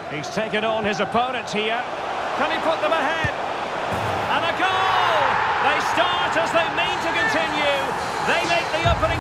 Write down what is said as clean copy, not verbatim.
He's taken on his opponent here. Can he put them ahead? And a goal! They start as they mean to continue. They make the opening.